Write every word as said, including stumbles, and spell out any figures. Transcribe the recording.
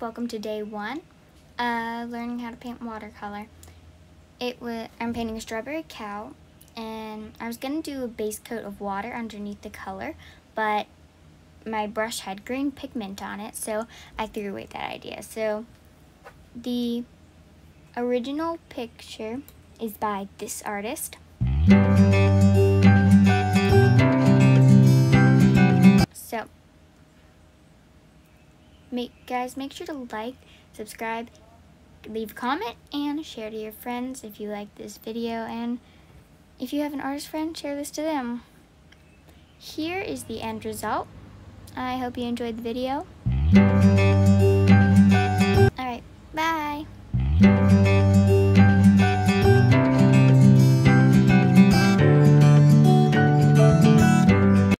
welcome to day one of learning how to paint watercolor. It was I'm painting a strawberry cow, and I was gonna do a base coat of water underneath the color, but my brush had green pigment on it, so I threw away that idea. So the original picture is by this artist. So make guys make sure to like, subscribe, leave a comment, and share to your friends if you like this video, and if you have an artist friend, share this to them. Here is the end result. I hope you enjoyed the video. Alright, bye!